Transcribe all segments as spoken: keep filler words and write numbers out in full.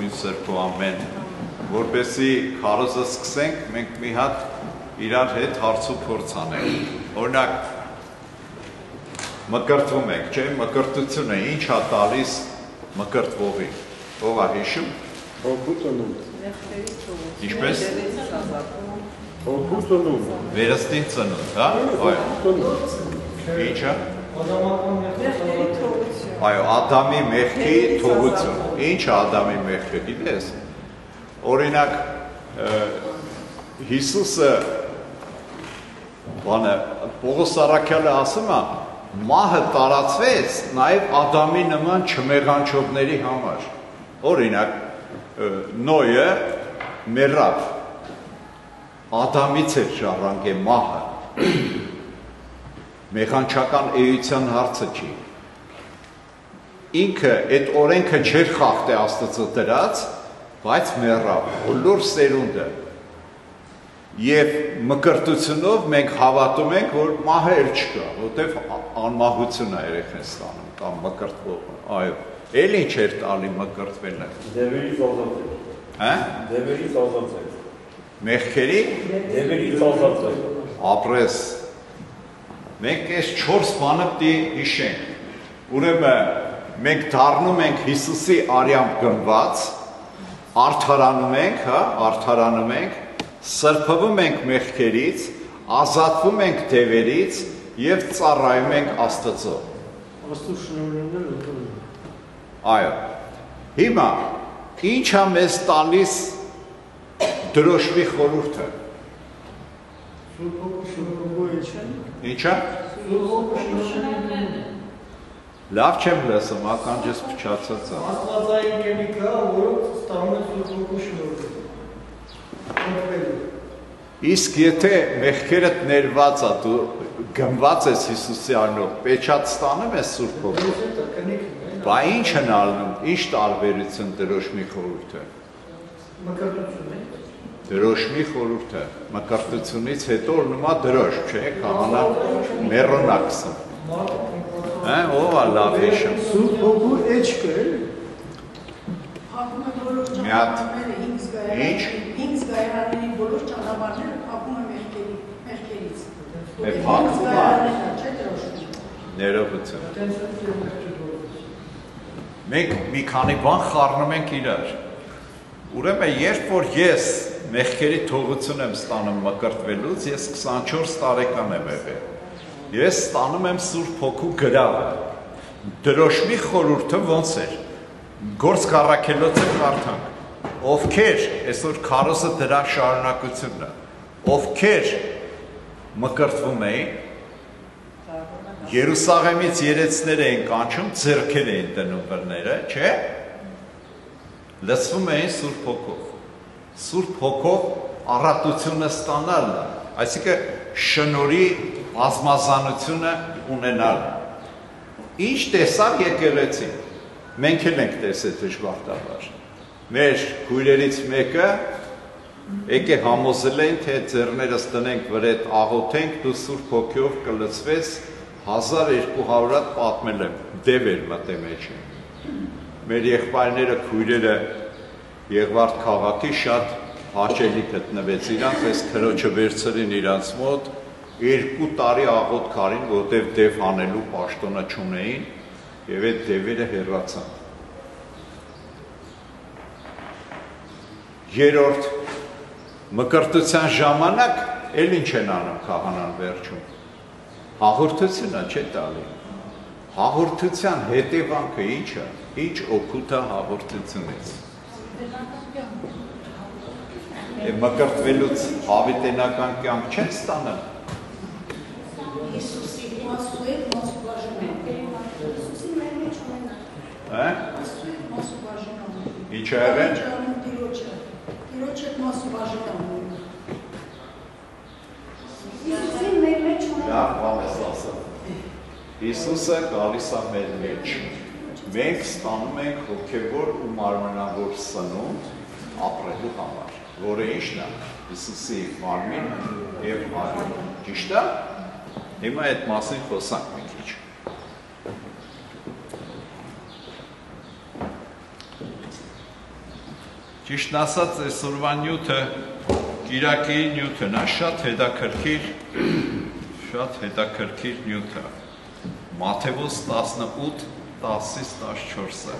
նույն սրբու ամեն, որպեսի քարոզը սկսենք, մենք մի հատ իրար հետ հարց ու փորձ անենք, օրինակ մկրտվում ենք, չէ, մկրտությունը ինչ է տալիս մկրտվողի, ով է հիշում? Հոգու ծնունդ։ Ինչպես? Հոգու ծնունդ։ Վերստին ծնունդ, հա? Ինչ է? Այո, Ադամի մեղքի թողություն։ Ինչ է Ադամի մեղքը, գիտես? Օրինակ, Հիսուսը, Պողոս առաքյալը ասում է, մահը տարածվեց նաև Ադամի նման չմեղանչողների համար։ Օրինակ, Նոյը մեռավ, Ադամից էր ժառանգե մահը, մեղանչական էության հարցը չի։ Ինքը այդ օրենքը չէր խախտե Աստծո դրած, բայց մեռավ, բոլոր սերունդը։ Եվ մկրտությունով մենք հավատում ենք, որ մահը էլ չկա, որտեվ անմահություն է երեխեն ստանում, կամ մկրտվողը, այո, էլ ինչ էր տալի մկրտվելը։ Դևերից ազատել։ Հա? Դևերից ազատել։ Մեղքերի? Դևերից ազատել։ Ապրես։ Մենք այս չորս բանը պիտի հիշենք։ Ուրեմն մենք դառնում ենք Հիսուսի արյամբ գնված, արդարանում ենք, հա, արդարանում ենք, սրբվում ենք մեղքերից, ազատվում ենք դևերից եւ ծառայում ենք Աստծո։ Աստծո շնորհներն էլ ուտում։ Այո։ Հիմա ի՞նչ է մեզ տալիս դրոշմի խորհուրդը։ Ի՞նչ է։ Լավ չեմ լսում, ականջս փչացած է։ Աստվածային կենիկա, որոնց ստանում է Սուրբ Հոգու շնորհը։ Իսկ եթե մեղքերդ ներված է, դու գնված ես Հիսուսի անունով, պեչատ ստանում ես Սուրբ Հոգու։ Բա ինչ են ալնում, ինչ տարբերություն դրոշմի խորհուրդը։ Մկրտություն է։ Դրոշմի խորհուրդը, մկրտությունից հետո ուրնումա դրոշ, չէ, քահանա մեռոնակսը։ Հա, ով է լավ հիշում։ Սուրբ Հոգու էջքը էլի։ Մի հատ։ Ինչ։ Ինձ գայարանների բոլոր ճանապարհները փակում են մեղքերի, մեղքերից։ Է փակվում է։ Չէ՞ դրոշմի։ Ներողություն։ Մենք մի քանի բան խառնում ենք իրար։ Ուրեմն երբ որ ես մեղքերի թողություն եմ ստանում մկրտվելուց, ես քսանչորս տարեկան եմ եղել։ Ես ստանում եմ Սուրբ Հոգու գրավը։ Դրոշմի խորհուրդը ոնց էր։ Գործք առաքելոցը կարդանք։ Ովքեր, այսօր քարոզը դրա շարունակությունն է, ովքեր մկրտվում էին, Երուսաղեմից երեցներ էին կանչում, ձեռքեր էին դնում բռները, չէ՞։ Լցվում էին Սուրբ Հոգով։ Սուրբ Հոգով առատությունը ստանալն է, այսինքն շնորհի բազմազանությունը ունենալ։ Ինչ տեսավ եկեղեցին։ Մենք էլ ենք տեսել դժբախտաբար։ Մեր քույրերից մեկը եկե համոզել են, թե ձեռներս տնենք վրետ աղոթենք, դու Սուրբ Հոգով կլցվես, հազար երկու հարյուր պատմել եմ, դև էր մտե մեջը։ Մեր եղբայրները, քույրերը Եղվարդ քաղաքի շատ հաճելի գտնվեց իրանց, այս քրոջը վերցրին իրանց մոտ, երկու տարի աղոթ քարին, որտև դև հանելու պաշտոնը չունեին, եւ այդ դևերը հեռացան։ Երորդ մկրտության ժամանակ էլ ինչ են անում քահանան վերջում։ Հաղորդությունը չէ տալի։ Հաղորդության հետևանքը ինչ է։ Ինչ օգուտ է հաղորդությունից։ Մկրտվելուց հավիտենական կյանք չեն ստանում։ Հիսուսի մասու հետ մասու բաժանում։ Հիսուսի մեր մեջ ունենա։ Հա։ Մասու հետ մասու բաժանում։ Ինչ է եղել։ Տիրոջը։ Տիրոջը մասու բաժանում։ Հիսուսի մեր մեջ ունենա։ Լավ բան ես ասում։ Հիսուսը գալիս է մեր մեջ։ Մենք ստանում ենք հոգևոր ու մարմնավոր սնունդ ապրելու համար, որը ինչն է Հիսուսի մարմին եւ արյուն։ Ճիշտ է։ Հիմա այդ մասին խոսանք մի քիչ։ Ճիշտն ասած, այսօրվա նյութը, կիրակի նյութն է, շատ հետաքրքիր, շատ հետաքրքիր նյութը։ Մատթեոս տասնութ տասից տասնչորսը։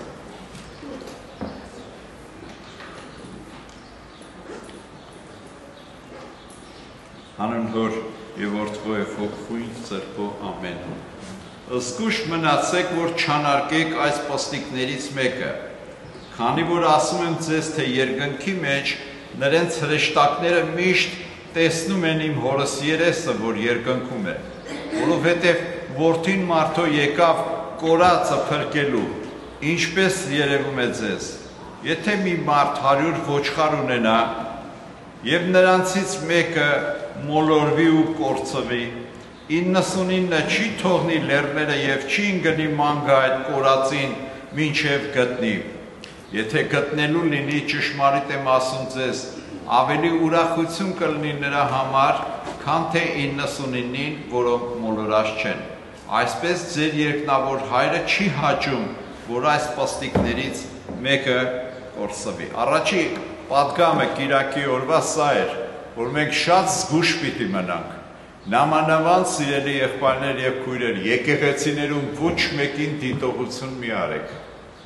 Հանուն Հոր և Որդու և Հոգու Սրբո ամեն։ Զգույշ մնացեք, որ չանարգեք այս պստիկներից մեկը, քանի որ ասում եմ ձեզ, թե երկնքի մեջ նրանց հրեշտակները միշտ տեսնում են իմ հորս երեսը, որ երկնքում է, որովհետև որդին մարդու եկավ կորածը փրկելու, ինչպես երևում է ձեզ, եթե մի մարդ հարյուր ոչխար ունենա, և նրանցից մեկը մոլորվի ու կորցվի, իննսունինը չի թողնի լեռները և չի ընկնի մանգա այդ կորածին մինչև գտնի։ Եթե գտնելու լինի, ճշմարիտ եմ ասում ձեզ, ավելի ուրախություն կլինի նրա համար, քան թե իննսունինին, որոնք մոլորած չեն։ Այսպես ձեր երկնավոր Հայրը չի հաճում, որ այս պստիկներից մեկը կորսվի։ Առաջի պատգամը կիրակի օրվա սա էր, որ մենք շատ զգույշ պիտի մնանք։ Նամանավանդ սիրելի եղբայրներ և քույրեր, եկեղեցիներում ոչ մեկին դիտողություն մի արեք։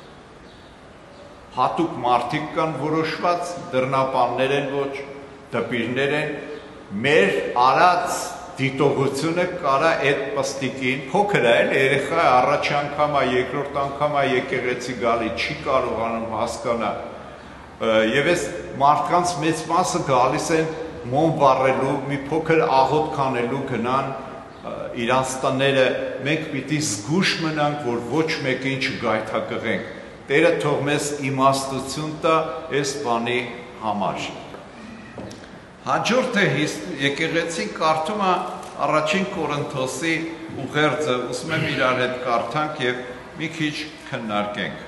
Հատուկ մարդիկ կան որոշված, դռնապաններ են ոչ, դպիրներ են, մեր արած դիտողությունը կարա այդ պստիկին, փոքր է էլ, երեխա առաջ անգամ է, երկրորդ անգամ է եկեղեցի գալի, չի կարողանում հասկանա, և այս մարդկանց մեծ մասը գալիս են մոմ վառելու, մի փոքր աղոտ կանելու գնան իրանց տները, մենք պիտի զգույշ մնանք, որ ոչ մեկին չգայթակղենք։ Տերը թող մեզ իմաստություն տա այս բանի համար։ Հաջորդը եկեղեցին կարդում է առաջին Կորինթոսի ուղերձը, ուզում եմ իրար հետ կարդանք և մի քիչ քննարկենք։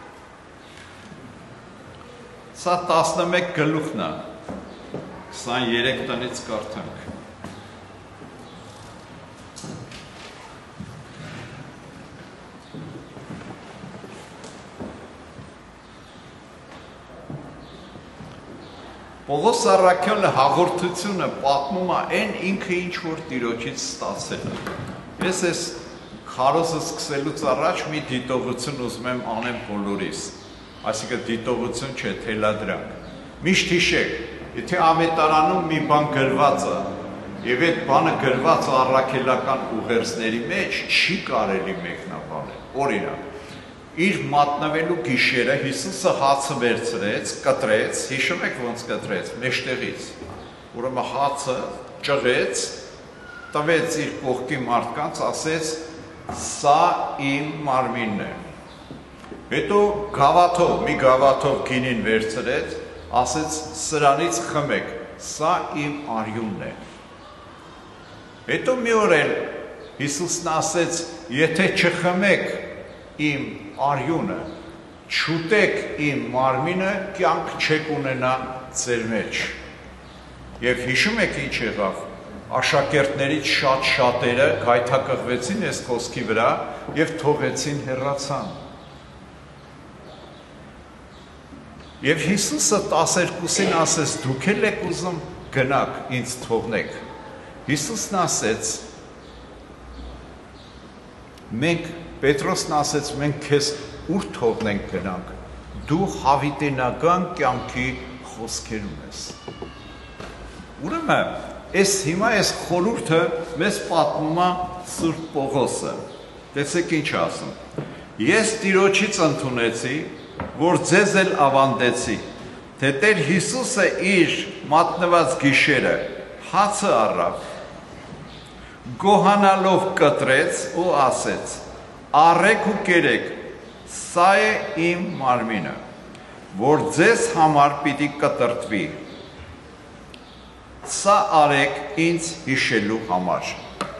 Սա տասնմեկ գլուխն է, քսաներեք տնից կարդանք։ Պողոս առաքյալը հաղորդությունը պատմում է այն ինքը ինչ որ Տիրոջից ստացել է։ Ես այս քարոզը սկսելուց առաջ մի դիտողություն ուզում եմ անեմ բոլորիս, այսինքն դիտողություն չէ, թելադրանք։ Միշտ հիշեք, եթե ավետարանում մի բան գրված է, և այդ բանը գրված է առաքելական ուղերձների մեջ, չի կարելի մեկնաբանել։ Օրինակ, իր մատնվելու գիշերը Հիսուսը հացը վերցրեց, կտրեց, հիշում եք ոնց կտրեց, մեջտեղից, ուրեմն հացը ճղեց, տվեց իր կողքի մարդկանց, ասեց, սա իմ մարմինն է։ Հետո գավաթով, մի գավաթով գինին վերցրեց, ասեց, սրանից խմեք, սա իմ արյունն է։ Հետո մի օր էլ Հիսուսն ասեց, եթե չխմեք իմ արյունը, չուտեք իմ մարմինը, կյանք չեք ունենա ձեր մեջ։ Եվ հիշում եք ինչ եղավ, աշակերտներից շատ շատերը գայթակղվեցին այս խոսքի վրա և թողեցին հեռացան։ Եվ Հիսուսը տասներկուսին ասեց, դուք էլ եք ուզում գնաք, ինձ թողնեք։ Հիսուսն ասեց, մենք Պետրոսն ասեց, մենք քեզ ուր թողնենք գնանք, դու հավիտենական կյանքի խոսքեր ունես։ Ուրեմն, այս հիմա այս խորհուրդը մեզ պատմում է Սուրբ Պողոսը։ Տեսեք ինչ ասում։ Ես Տիրոջից ընդունեցի, որ ձեզ էլ ավանդեցի, թե Տեր Հիսուսը իր մատնված գիշերը հացը առավ, գոհանալով կտրեց ու ասեց. Առեք ու կերեք, սա է իմ մարմինը, որ ձեզ համար պիտի կտրտվի, սա արեք ինձ հիշելու համար։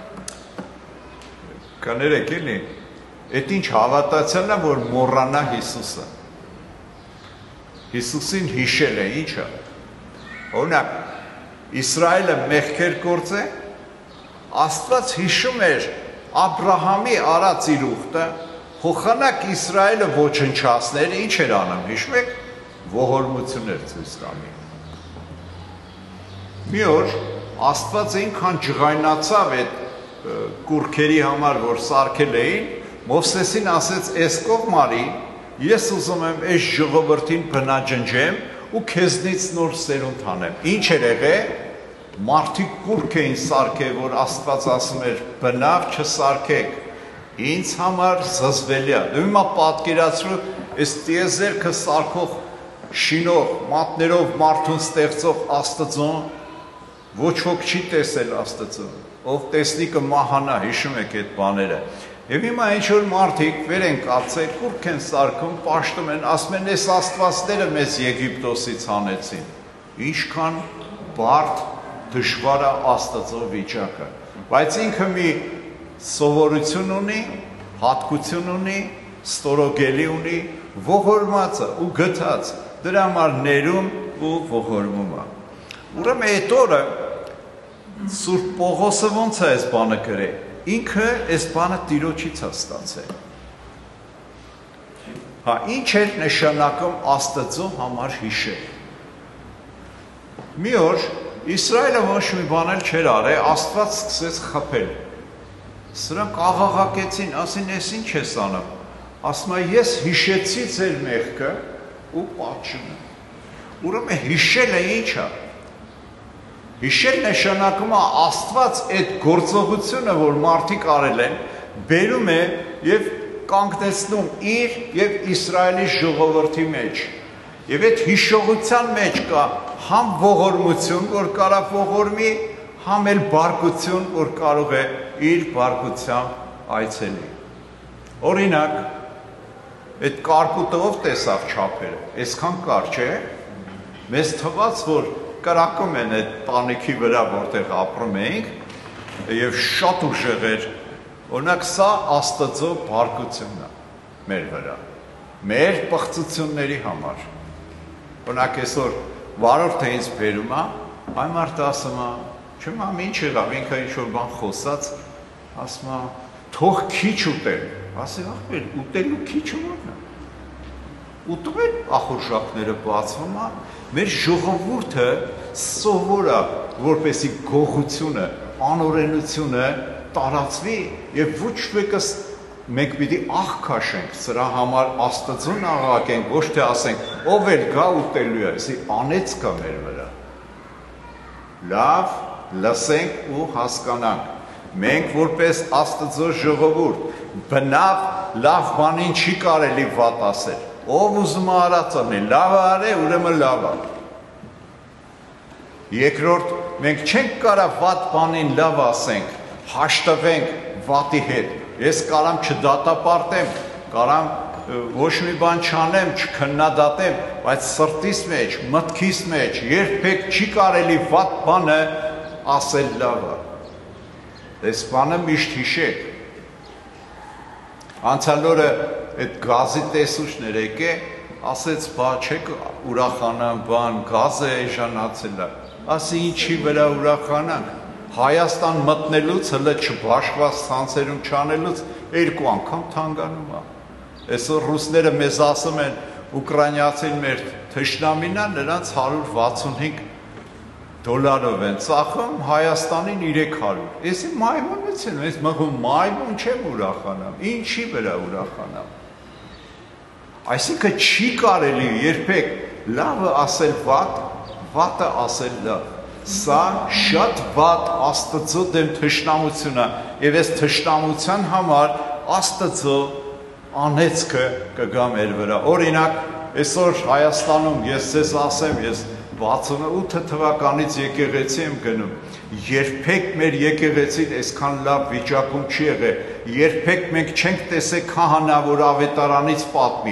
Կներեք էլի, այդ ինչ հավատացյալն է, որ մոռանա Հիսուսը։ Հիսուսին հիշել է, ինչը։ Օրինակ, Իսրայելը մեղքեր գործե, Աստված հիշում էր Աբրահամի արած իր ուխտը, փոխանակ Իսրայելը ոչնչացներ, ինչ էր անում, հիշում եք, ողորմություններ ցույց տալի։ Մի օր Աստված այնքան ջղայնացավ այդ կուռքերի համար, որ սարքել էին, Մովսեսին ասեց, «Էս կողմարի, ես ուզում եմ այս ժողովրդին բնաջնջեմ ու քեզնից նոր սերունդ անեմ»։ Ինչ էր եղել։ Մարդիկ կուռք էին սարքել, որ Աստված ասում էր, «Բնավ չսարքեք»։ Ինձ համար զզվելի է։ Դու հիմա պատկերացրու, այս տիեզերքը սարքող, շինող, մատներով մարդուն ստեղծող Աստծուն, ոչ ոք չի տեսել Աստծուն, ով տեսնի կմահանա, հիշում եք այդ բաները։ Եվ հիմա ինչ-որ մարդիկ վեր են կացել, կուռք են սարքում, պաշտում են, ասում են, «Այս աստվածները մեզ Եգիպտոսից հանեցին»։ Ինչքան բարդ, դժվար է Աստծո վիճակը։ Բայց ինքը մի սովորություն ունի, հատկություն ունի, ստորոգելի ունի, ողորմած է ու գթած, դրա համար ներում ու ողորմում է։ Ուրեմն այդ օրը Սուրբ Պողոսը ոնց է այս բանը գրել։ Ինքը այս բանը Տիրոջից է ստացել։ Հա, ինչ էր նշանակում Աստծո համար հիշել։ Մի օր Իսրայելը ոչ մի բան էլ չէր արել, Աստված սկսեց խփել։ Սրանք աղաղակեցին, ասին, «Էս ինչ ես անում»։ Ասում է, «Ես հիշեցի ձեր մեղքը ու պատժում եմ»։ Ուրեմն հիշելը ինչ է։ Հիշել նշանակում է Աստված այդ գործողությունը, որ մարդիկ արել են, բերում է եւ կանգնեցնում իր եւ Իսրայելի ժողովրդի մեջ։ Եվ այդ հիշողության մեջ կա համ ողորմություն, որ կարող ողորմի, համ էլ բարկություն, որ կարող է իր բարկությամբ այցելի։ Օրինակ, այդ կարկուտը ով տեսավ չափերը, այսքան կար չէ, մեզ թվաց, որ կրակում են այդ տանիքի վրա, որտեղ ապրում էինք, եւ շատ ուժեղ էր, օրինակ սա Աստծո բարկությունն է մեր վրա, մեր պղծությունների համար։ Օրինակ այսօր վարորդը ինձ բերում է, այ մարդը ասում է, չեմ ինչ եղավ, ինքը ինչ-որ բան խոսած, ասում է, թող քիչ ուտել, ասի, ախպեր, ուտելու քիչը ո՞րն է։ Ուտում են ախորժակները բացվում է, մեր ժողովուրդը սովոր է, որպեսզի գողությունը, անօրենությունը տարածվի եւ ոչ մեկս մենք պիտի աղ քաշենք, սրա համար Աստծուն աղաղակենք, ոչ թե ասենք, ով էլ գա ուտելու է, ասի անեց կա մեր վրա։ Լավ, լսենք ու հասկանանք։ Մենք որպես Աստծո ժողովուրդ, բնավ լավ բանին չի կարելի վատ ասել։ Ով ուզում է արած անի, լավ է արել, ուրեմն լավ է։ Երկրորդ, մենք չենք կարող վատ բանին լավ ասենք, հաշտվենք վատի հետ։ Ես կարամ չդատապարտեմ, կարամ ոչ մի բան չանեմ, չքննադատեմ, բայց սրտիս մեջ, մտքիս մեջ երբեք չի կարելի վատ բանը ասել լավ է։ Այս բանը միշտ հիշեք։ Անցյալ օրը այդ գազի տեսուչներ եկե, ասեց, բա չեք ուրախանան, բան, գազը էժանացել է։ Ասի ինչի վրա ուրախանանք։ Հայաստան մտնելուց, հլը չբաշխված ցանցերում չանելուց երկու անգամ թանկանում է։ Այսօր ռուսները մեզ ասում են, ուկրաինացին մեր թշնամին է, նրանց հարյուր վաթսունհինգ դոլարով են ծախում, Հայաստանին երեք հարյուր։ Էսի մայմունից են, ես մղում մայմուն չեմ ուրախանամ, ինչի վրա ուրախանամ։ Այսինքն չի կարելի երբեք լավը ասել վատ, վատը ասել լավ։ Սա շատ վատ Աստծո դեմ թշնամություն է, եւ այս թշնամության համար Աստծո անեծքը կգա մեր վրա։ Օրինակ, այսօր Հայաստանում ես ձեզ ասեմ, ես վաթսունութ թվականից եկեղեցի եմ գնում, երբեք մեր եկեղեցին այսքան լավ վիճակում չի եղել, երբեք մենք չենք տեսել քահանա, որ ավետարանից պատմի,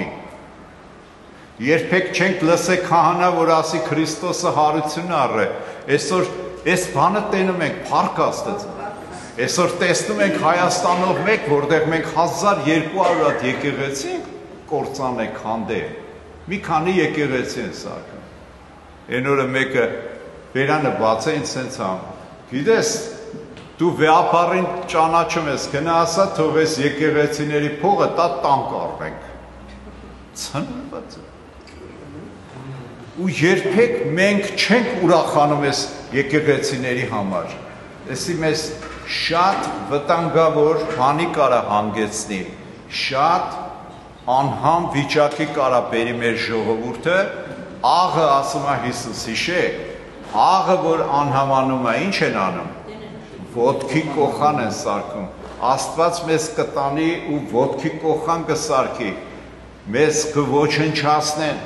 երբեք չենք լսել քահանա, որ ասի Քրիստոսը հարություն առե, այսօր այս բանը տենում ենք, փառք Աստծո, այսօր տեսնում ենք Հայաստանով մեկ, որտեղ մենք հազար երկու հարյուր հատ եկեղեցի ենք կործանենք հանդեպ, մի քանի եկեղեցի են սարքում։ Այն օրը մեկը բերանը բաց է ինձ սենց համ, գիտես, դու վեապարին ճանաչում ես, գնա ասա, թող ես եկեղեցիների փողը տա տանկ առնենք։ Ցնված է։ ու երբեք մենք չենք ուրախանում այս եկեղեցիների համար։ Էսի մեզ շատ վտանգավոր բանի կարա հանգեցնի, շատ անհամ վիճակի կարա բերի մեր ժողովուրդը, աղը ասում է Հիսուս, հիշեք, աղը որ անհամանում է, ինչ են անում, ոտքի կոխան են սարքում, Աստված մեզ կտանի ու ոտքի կոխան կսարքի, մեզ կոչնչացնեն։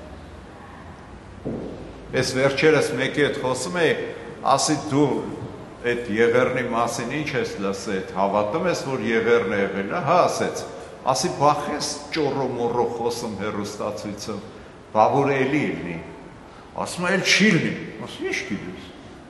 Ես վերջերս մեկի հետ խոսում էի, ասի դու այդ եղեռնի մասին ինչ ես լսել, հավատում ես, որ եղեռն է եղել, հա ասեց, ասի բախես ճորո մորո խոսում հեռուստացույցով, բա որ էլի լինի, ասում է էլ չի լինի, ասում ինչ գիտես։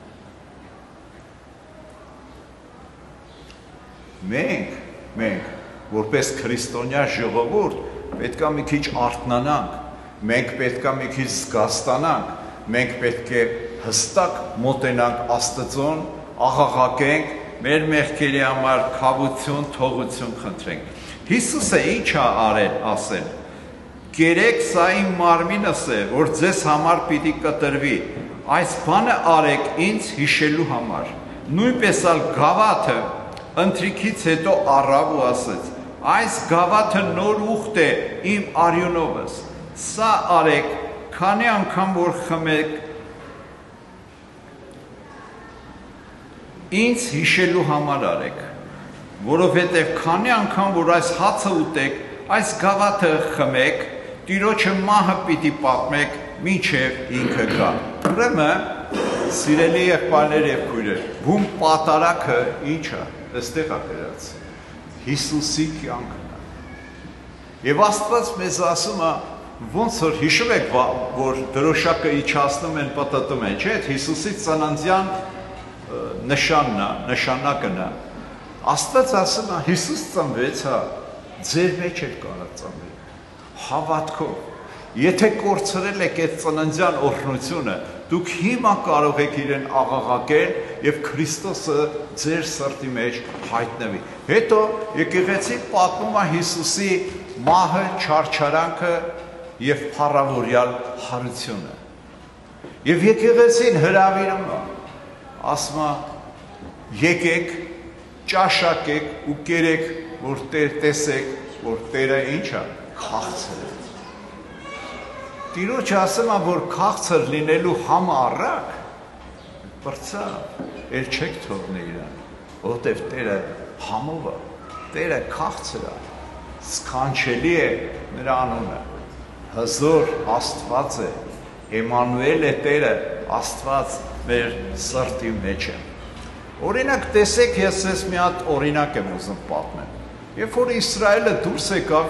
Մենք, մենք, որպես քրիստոնյա ժողովուրդ, պետք է մի քիչ արթնանանք, մենք պետք է մի քիչ զգաստանանք, մենք պետք է հստակ մոտենանք Աստծուն, աղաղակենք, մեր մեղքերի համար քավություն, թողություն խնդրենք։ Հիսուսը ինչ է արել, ասել, կերեք սա իմ մարմինս է, որ ձեզ համար պիտի կտրվի, այս բանը արեք ինձ հիշելու համար։ Նույնպես ալ գավաթը ընթրիքից հետո առավ ու ասեց, այս գավաթը նոր ուխտ է իմ արյունովս, սա արեք, քանի անգամ որ խմեք, ինձ հիշելու համար արեք, որովհետև քանի անգամ որ այս հացը ուտեք, այս գավաթը խմեք, Տիրոջը մահը պիտի պատմեք, մինչև ինքը գա։ Ուրեմն, սիրելի եղբայրներ եւ քույրեր, բուն պատարակը ինչ է, այստեղ է գրած։ Հիսուսի կյանքն է։ Եվ Աստված մեզ ասում է, ոնց որ հիշում եք, որ դրոշակը իջացնում են, պտտում են, չէ՞, Հիսուսի ծննդյան նշանն է, նշանակն է։ Աստված ասում է, Հիսուս ծնվեց, հա, ձեր մեջ էլ կարա ծնվի, հավատքով։ Եթե կորցրել եք այդ ծննդյան օրհնությունը, դուք հիմա կարող եք իրեն աղաղակել եւ Քրիստոսը ձեր սրտի մեջ հայտնվի։ Հետո եկեղեցին պատմում է Հիսուսի մահը, չարչարանքը եւ փառավորյալ հարությունը։ Եվ եկեղեցին հրավիրում է, ասում է, եկեք, ճաշակեք ու կերեք, որ Տեր տեսեք, որ Տերը ինչ է, քաղցր է։ Տիրոջը ասում է, որ քաղցր լինելու համառակ, բրծավ, էլ չեք թողնի իրան, որտև Տերը համով է, Տերը քաղցր է, սքանչելի է նրա անունը, հզոր Աստված է, Էմանուել է Տերը, Աստված մեր սրտի մեջ է։ Օրինակ տեսեք, ես ես մի հատ օրինակ եմ ուզում պատմեմ։ Երբ որ Իսրայելը դուրս եկավ,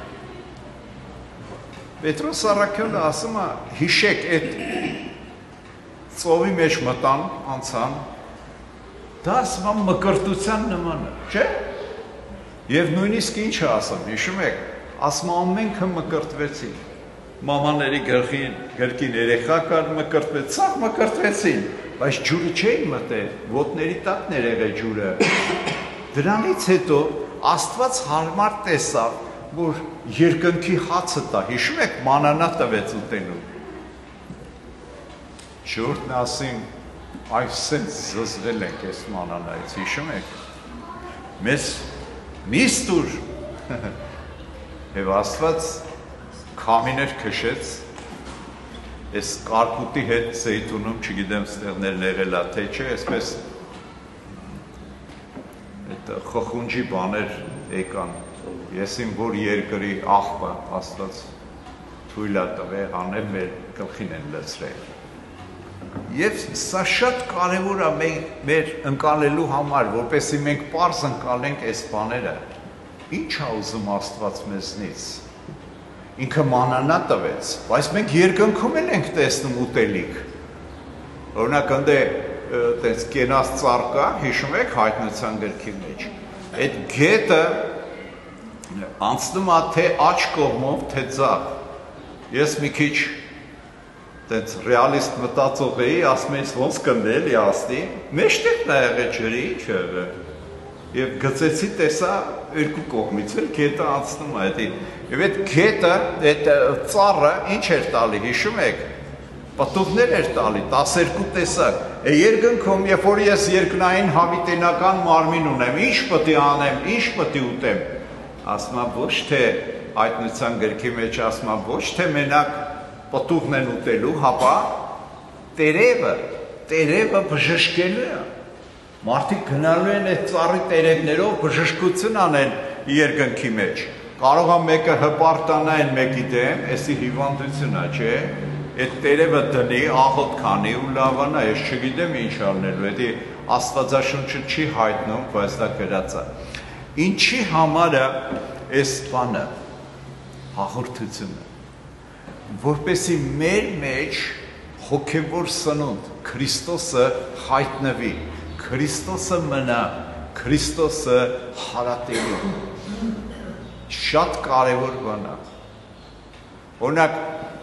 Պետրոս Առաքյալը ասում է, հիշեք այդ ծովի մեջ մտան, անցան, դա ասում է մկրտության նման է, չէ՞։ Եվ նույնիսկ ինչ է ասում, հիշում եք, ասում է ամենքը մկրտվեցին, մամաների գլխին, գրկին երեխա կար մկրտվեց, սաղ մկրտվեցին, բայց ջուրը չէին մտել, ոտների տակ ներեղե ջուրը։ Դրանից հետո Աստված հարմար տեսավ, որ երկնքի հացը տա, հիշում եք, մանանա տվեց ուտելու։ Շուրդն ասին, այսենց զզվել ենք այս մանանայից, հիշում եք, մեզ միստուր, և Աստված քամիներ քշեց, այս կարկուտի հետ զեյթունում, չգիտեմ ստեղներ նեղելա, թե չէ, այսպես խխունջի բաներ եկան, ես իմ որ երկրի աղբը Աստված թույլ է տվել, անել մեր գլխին են լցրել։ Եվ սա շատ կարևոր է մեր ընկալելու համար, որպեսզի մենք պարզ ընկալենք այս բաները։ Ինչ է ուզում Աստված մեզնից։ Ինքը մանանա տվեց, բայց մենք երկնքում էլ ենք տեսնում ուտելիք։ Օրինակ ընդ տենց կենաց ծառ կա, հիշում եք հայտնության գրքի մեջ։ Այդ գետը անցնում է թե աջ կողմով, թե ձախ։ Ես մի քիչ տենց ռեալիստ մտածող էի, ասում ես ոնց կնդել իաստի, մեջտեղն է եղել ջրի, ինչ է եղել։ Եվ գծեցի տեսա երկու կողմից էլ գետը անցնում է, այդ եւ այդ գետը, այդ ծառը ինչ էր տալի, հիշում եք, Պտուղներ էր տալի, տասներկու տեսակ։ Է երկնքում, երբ որ ես երկնային հավիտենական մարմին ունեմ, ինչ պետք է անեմ, ինչ պետք է ուտեմ։ Ասում եմ ոչ թե հայտնության գրքի մեջ ասում եմ ոչ թե մենակ պտուղն են ուտելու, հապա տերևը, տերևը բժշկելու է։ Մարդիկ գնալու են այդ ծառի տերևներով բժշկություն անեն երկնքի մեջ։ Կարող է մեկը հպարտանա այն մեկի դեմ, էսի հիվանդությունա, չէ։ Այդ տերևը դնի, աղոտ քանի ու լավանա, ես չգիտեմ ինչ արնելու, էդի Աստվածաշունչը չի հայտնում, բայց դա գրած է։ Ինչի համար է այս բանը, հաղորդությունը, որպեսզի մեր մեջ հոգևոր սնունդ, Քրիստոսը հայտնվի, Քրիստոսը մնա, Քրիստոսը հարատելի, շատ կարևոր բան է։ Օրինակ,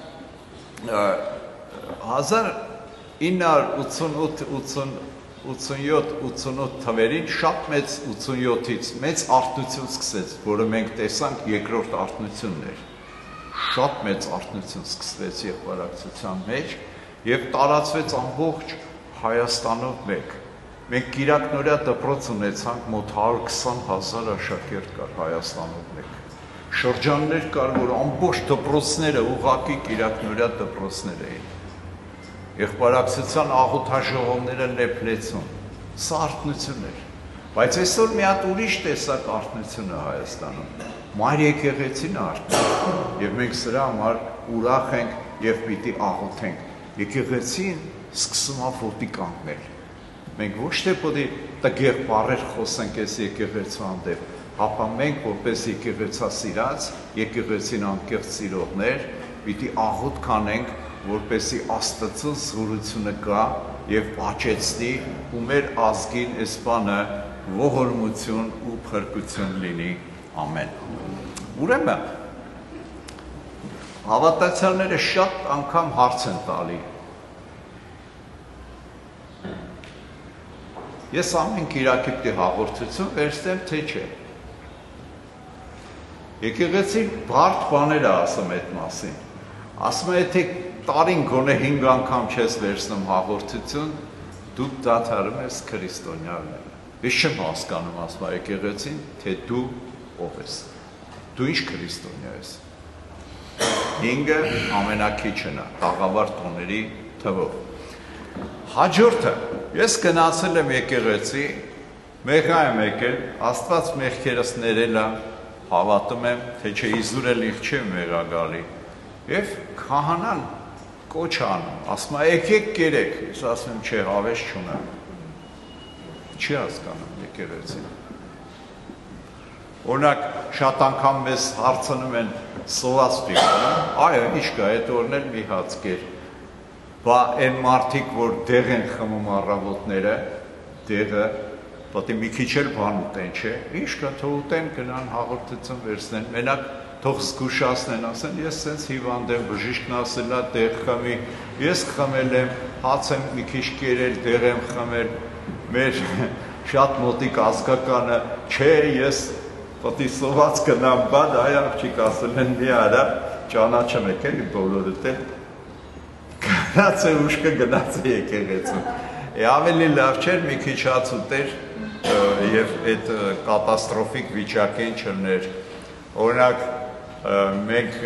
հազար ինը հարյուր ութսունյոթ ութսունութ թվերին շատ մեծ ութսունյոթից մեծ արթնություն սկսեց, որը մենք տեսանք երկրորդ արթնությունն էր։ Շատ մեծ արթնություն սկսվեց եղբարակցության մեջ և տարածվեց ամբողջ Հայաստանով մեկ։ Մենք Կիրակնորյա դպրոց ունեցանք, մոտ հարյուր քսան հազար աշակերտ կար Հայաստանով մեկ։ Շրջաններ կար, որ ամբողջ դպրոցները ուղղակի Կիրակնորյա դպրոցներ էին։ Եղբարակցության աղոթաժողովները լեփլեցուն, սա արթնություն էր։ Բայց այսօր մի հատ ուրիշ տեսակ արթնություն է Հայաստանում։ Մայր եկեղեցին արթնություն, եւ մենք սրա համար ուրախ ենք եւ պիտի աղոթենք։ Եկեղեցին սկսում է ոտի կանգնել։ Մենք ոչ թե պիտի տգեղ բառեր խոսենք այս եկեղեցու հանդեպ, հապա մենք որպես եկեղեցասիրած, եկեղեցին անկեղծ սիրողներ, պիտի աղոթ կանենք, որպեսզի Աստծո զորությունը գա եւ աճեցնի ու մեր ազգին այս բանը ողորմություն ու փրկություն լինի։ Ամեն։ Ուրեմն հավատացյալները շատ անգամ հարց են տալի։ Ես ամեն կիրակի պիտի հաղորդություն վերցնեմ, թե չէ։ Եկեղեցին բարդ բաներ է ասում այդ մասին։ Ասում է, եթե տարին գոնե հինգ անգամ չես վերցնում հաղորդություն, դու դադարում ես քրիստոնյա լինել։ Ես չեմ հասկանում, ասում է եկեղեցին, թե դու ով ես։ Դու ինչ քրիստոնյա ես։ Հինգը ամենաքիչն է, տաղավար տոների թվով։ Հաջորդը, ես գնացել եմ եկեղեցի, մեղա եմ եկել, Աստված մեղքերս ներել է, հավատում եմ, թե չէ իզուր էլ իղ չէ մեղա գալի։ Եվ քահանան կոչ անում, ասում է եկեք կերեք, ես ասում եմ չէ, հավես չունեմ։ Չի հասկանում եկեղեցին։ Օրինակ, շատ անգամ մեզ հարցնում են սոված պիտի, այո, ինչ կա, այդ օրն էլ մի հաց կեր։ Բա այն մարդիկ, որ դեղ են խմում առավոտները, դեղը, պատի մի քիչ էլ բան ուտեն, չէ, ինչ կա, թող ուտեն, գնան հաղորդություն վերցնեն, մենակ թող զգուշացնեն, ասեն, ես սենց հիվանդ եմ, բժիշկն ասել է, դեղ խմի, ես խմել եմ, հաց եմ մի քիչ կերել, դեղ եմ խմել, մեր շատ մոտիկ ազգականը, չէ, ես պատի սոված գնամ, բան, այ աղջիկ ասել են մի արա, ճանաչեմ եք էլի բոլորդ էլ, գնաց է ուշկը գնաց է եկեղեցում։ Ավելի լավ չէր մի քիչ հաց ուտեր և այդ կատաստրոֆիկ վիճակեն չլներ։ Օրինակ, մենք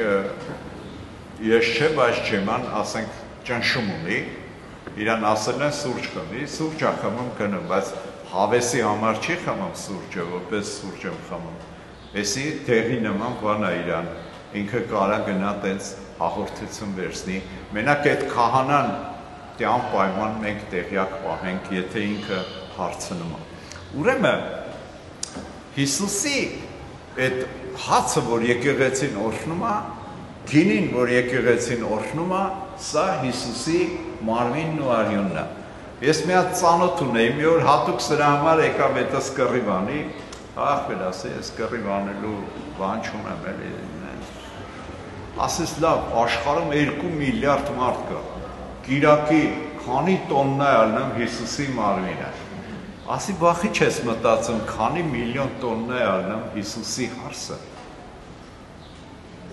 ես չէ, բայց ջեման, ասենք ճնշում ունի, իրան ասել են սուրճ խմի, սուրճ է խմում գնում, բայց հավեսի համար չի խմում սուրճը, որպես սուրճ եմ խմում։ Էսի դեղի նման բան է իրան, ինքը կարա գնա տենց հաղորդություն վերցնի, մենակ այդ քահանան դե անպայման մենք տեղյակ պահենք, եթե ինքը հարցնում է։ Ուրեմն Հիսուսի այդ հացը, որ եկեղեցին օրհնում է, գինին, որ եկեղեցին օրհնում է, սա Հիսուսի մարմինն ու արյունն է։ Ես մի հատ ծանոթ ունեի, մի օր հատուկ սրա համար եկավ այդս կռիվ անի, ախպեր ասի, ես կռիվ անելու բան չունեմ էլի։ Ասես լավ, աշխարհում երկու միլիարդ մարդ կա, կիրակի քանի տոննա է ալնում Հիսուսի մարմինը։ Ասի բախի չես մտածում, քանի միլիոն տոննա է ալնում Հիսուսի հարսը։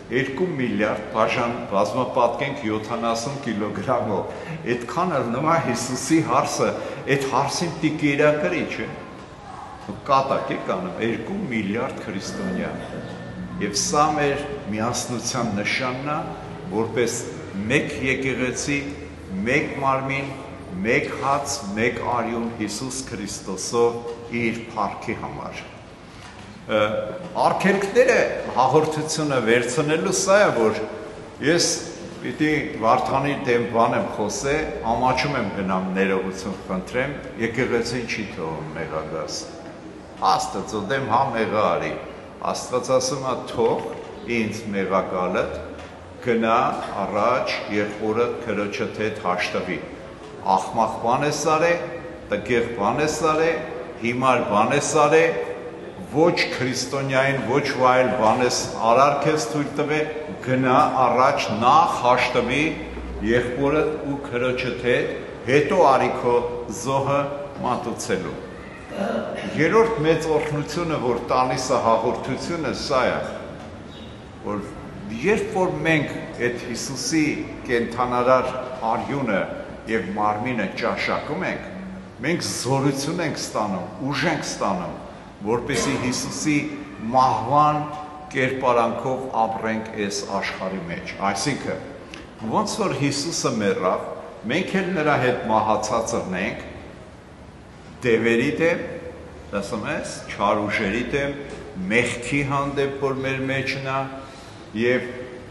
երկու միլիարդ բաժան բազմապատկենք յոթանասուն կիլոգրամով, այդքան էլ նման Հիսուսի հարսը, այդ հարսին պիտի իրակրի, չէ, կատակ եք անում, երկու միլիարդ քրիստոնյա, և սա մեր միասնության նշանն է, որպես մեկ եկեղեցի, մեկ մարմին, մեկ հաց, մեկ արյուն Հիսուս Քրիստոսով իր փառքի համար։ Արգելքները հաղորդությունը վերցնելու սա է, որ ես պիտի Վարդանի դեմ բան եմ խոսե, ամաչում եմ գնամ ներողություն խնդրեմ, եկեղեցին չի թողում մեղագաս։ Աստծո դեմ հա մեղա արի, Աստված ասում է թող ինձ մեղակալդ գնա առաջ եղբորդ քրոջդ հետ հաշտվի։ Աղմաղ բան է սարե, տգեղ բան է սարե, հիմար բան է սարե, ոչ քրիստոնյային, ոչ վայել բան ես արարք ես թույլ տվե, գնա առաջ նախ հաշտվի եղբորդ ու քրոջդ հետ, հետո արի քո զոհը մատուցելու։ Երրորդ մեծ օրհնությունը, որ տալիս է հաղորդությունը, սա է, որ երբ որ մենք այդ Հիսուսի կենդանարար արյունը և մարմինը ճաշակում ենք, մենք զորություն ենք ստանում, ուժ ենք ստանում, որպեսզի Հիսուսի մահվան կերպարանքով ապրենք այս աշխարհի մեջ։ Այսինքն, ոնց որ Հիսուսը մեռավ, մենք էլ նրա հետ մահացած ըրնենք, դևերի դեմ, ասում ես, չար ուժերի դեմ, մեղքի հանդեպ, որ մեր մեջն է, և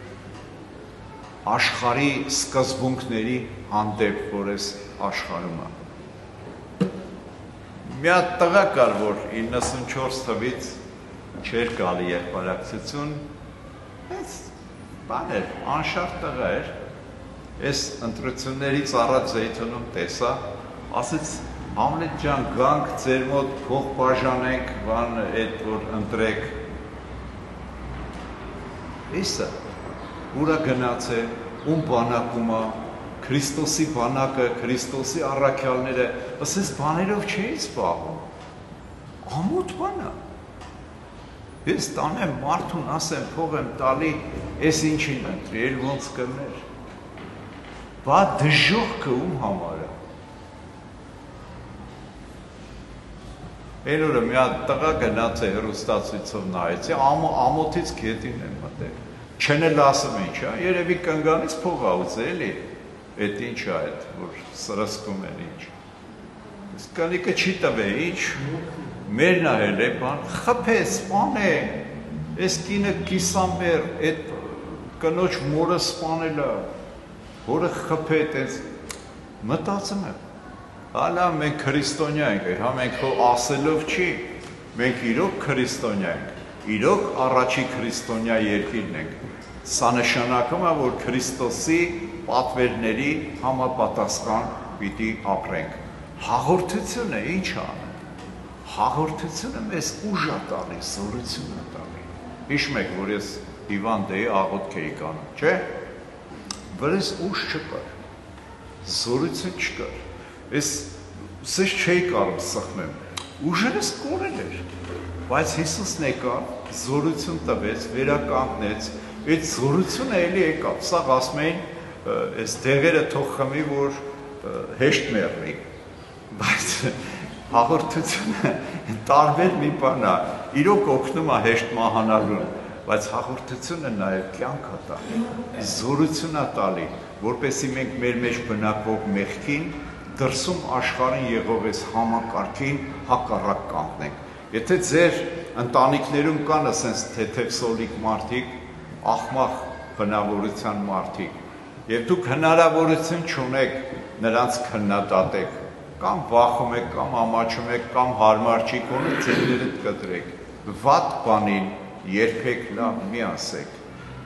աշխարհի սկզբունքների հանդեպ, որ այս աշխարհում է։ Մի հատ տղա կար, որ իննսունչորս թվից չէր գալի եղբարակցություն, այս բան էր, անշարժ տղա էր, այս ընտրություններից առաջ Զեյթունում տեսա, ասեց Համլետ ջան, գանք ձեր մոտ փող բաժանենք, բան այդ որ ընտրեք։ Իսը, ուրա գնաց է, ում բանակում է, Քրիստոսի բանակը, Քրիստոսի առաքյալները, ասես բաներով չէի զբաղվում, ամոթ բան է։ Ես տանեմ մարդուն, ասեմ, փող եմ տալի, ես ինչին ընտրի, էլ ոնց կներ։ Բա դժոխքը ում համար է։ Այն օրը մի հատ տղա գնաց է հեռուստացույցով նայեցի, ամոթից գետին եմ մտել։ Չեն էլ ասում ինչ է, երևի կնգանից փող ա ուզել էլի, այդ ինչ է այդ, որ սրսկում են ինչ։ Ես կնիկը չի տվե, ինչ, մերն ահել է, բան, խփես, բան է, այս կինը կիսամեր, այդ կնոջ մորը սպանել է, հորը խփետ, մտածում եմ։ Հալա մենք քրիստոնյա ենք, հա մենք հո ասելով չի, մենք իրոք քրիստոնյա ենք, իրոք առաջի քրիստոնյա երկիրն ենք, սա նշանակում է, որ Քրիստոսի պատվերների համապատասխան պիտի ապրենք, հաղորդությունը ինչ անը, հաղորդությունը մեզ ուժ է տալի, զորություն է տալի, հիշում եք, որ ես հիվանդ էի աղոթք էի կանում, չէ, վրես ուժ չկար, զորություն չկար, ես սեզ չէի կարող սխմեմ, ուժերս կորել էր, բայց Հիսուսն եկավ, զորություն տվեց, վերականգնեց, այդ զորությունը էլի եկավ, սաղ ասում էին, այս դեղերը թող խմի, որ հեշտ մեռնի, բայց հաղորդությունը տարբեր մի բան է, իրոք օգնում է հեշտ մահանալուն, բայց հաղորդությունը նաև կյանք է տալի, զորություն է տալի, որպեսզի մենք մեր մեջ բնակվող մեղքին դրսում աշխարհին եղող այս համակարգին հակառակ կանգնենք։ Եթե ձեր ընտանիքներում կան ասենց թեթևսոլիկ մարդիկ, աղմաղ բնավորության մարդիկ, եւ դուք հնարավորություն չունեք նրանց քննադատեք, կամ վախում եք, կամ ամաչում եք, կամ հարմար չի կողմը ձերներդ կտրեք։ Վատ բանին երբեք լավ մի ասեք։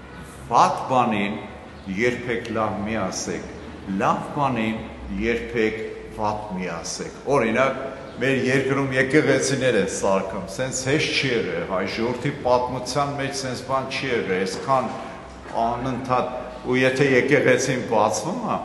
Վատ բանին երբեք լավ մի ասեք։ Լավ բանին երբեք վատ մի ասեք։ Օրինակ, մեր երկրում եկեղեցիներ են սարքում, սենց հեշտ չի եղել, հայ ժողովրդի պատմության մեջ սենց բան չի եղել, այսքան անընդհատ, ու եթե եկեղեցին բացվում է,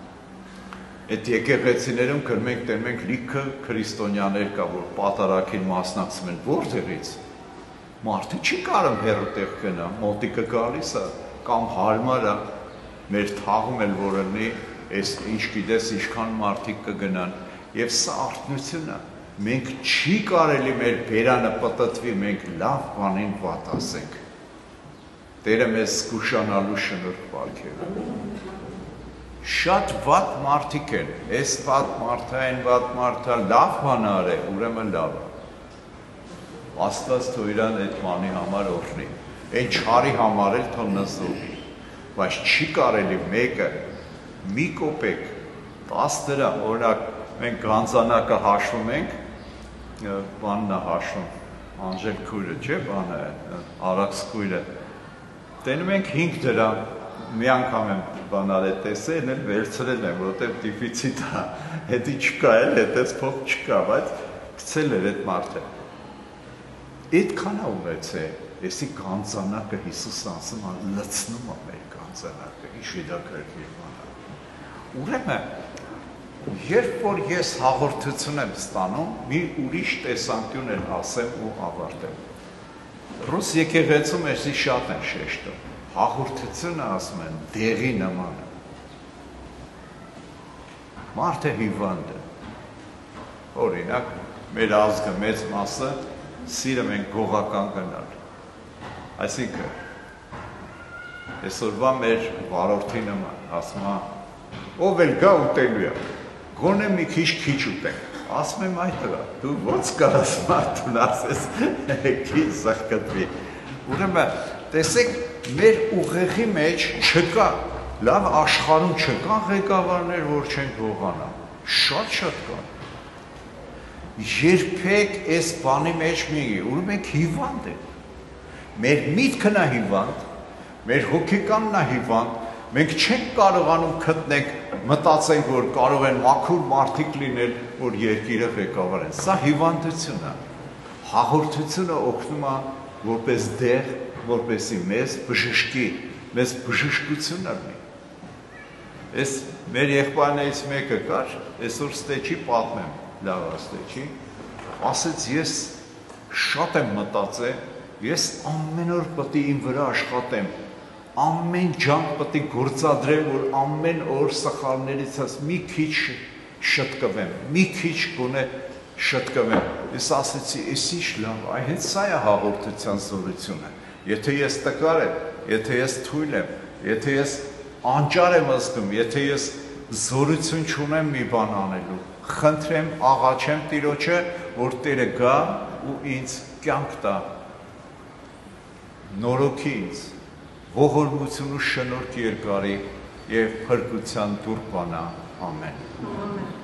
այդ եկեղեցիներում կրում ենք տերում ենք լիքը քրիստոնյաներ կա, որ պատարագին մասնակցում են, որտեղից։ Մարդը չի կարող հեռու տեղ գնա, մոտիկը գալիս է, կամ հարմար է, մեր թաղում էլ որ լինի, այս ինչ գիտես, ինչքան մարդիկ կգնան, եւ սա արթնություն է, մենք չի կարելի մեր բերանը պտտվի, մենք լավ բանին վատ ասենք, Տերը մեզ զգուշանալու շնորհ պարգևի, շատ վատ մարդիկ են, այս վատ մարդը, այն վատ մարդը, լավ բան արե, ուրեմն լավ է, Աստված թող իրան այդ բանի համար օրհնի, այն չարի համար էլ թող նզովի, բայց չի կարելի մեկը մի կոպեկ, տաս դրամ, օրինակ մենք գանձանակը հաշվում ենք, բանն է հաշվում, Անժել քույրը, չէ, բանը, Արաքս քույրը, տենում ենք հինգ դրամ, մի անգամ եմ բանալ է տեսել, էլ վերցրել եմ, որովհետև դիֆիցիտ է, հետի չկա էլ, հետից փող չկա, բայց գցել էր այդ մարդը։ Այդքան է ունեցե, եսի գանձանակը Հիսուս ասում է, լցնում է մեր գանձանակը, ինչ հետաքրքիր բան է։ Ուրեմն, երբ որ ես հաղորդություն եմ ստանում, մի ուրիշ տեսանկյուն եմ ասեմ ու ավարտեմ։ Ռուս եկեղեցում էսի շատ են շեշտում, հաղորդությունը ասում են դեղի նման է։ Մարդը հիվանդ է։ Օրինակ, մեր ազգը մեծ մասը սիրում են գողական գնալ, այսինքն, այսօրվա մեր վարորդի նման, ասում է, ով էլ գա ուտելու է, գոնե մի քիչ քիչ ուտենք, ասում եմ այդ տղա, դու ոնց կարաս մարդուն ասես, քիչ զղկտվի, ուրեմն, տեսեք, մեր ուղեղի մեջ չկա, լավ աշխարհում չկան ղեկավարներ, որ չեն գողանա, շատ-շատ կան, երբեք այս բանի մեջ մի գի, ուրում ենք հիվանդ է, մեր միտքն է հիվանդ, մեր հոգեկանն է հիվանդ, մենք չենք կարողանում գտնենք, մտածենք, որ կարող են մաքուր մարդիկ լինել, որ երկիրը ղեկավարեն, սա հիվանդություն է, հաղորդությունը օգնում է որպես դեղ, որպեսի մեզ բժշկի, մեզ բժշկություն լինի, այս մեր եղբայրներից մեկը կար, այսօր ստեչի պատմեմ, լավ աստեչի, ասեց ես շատ եմ մտածել, ես ամեն օր պետք է իմ վրա աշխատեմ, ամեն ջանք պետք է գործադրեմ, որ ամեն օր սխալներից ես մի քիչ շտկվեմ, մի քիչ գոնե շտկվեմ, ես ասեցի, ես ինչ լավ, այ հենց սա է հաղորդության զորությունը, եթե ես տկար եմ, եթե ես թույլ եմ, եթե ես անճար եմ զգում, եթե ես զորություն չունեմ մի բան անելու, խնդրեմ, աղաչեմ Տիրոջը, որ Տերը գա ու ինձ կյանք տա, նորոգի ինձ, ողորմություն ու շնորհք երկարի և փրկության դուռ բանա, ամեն։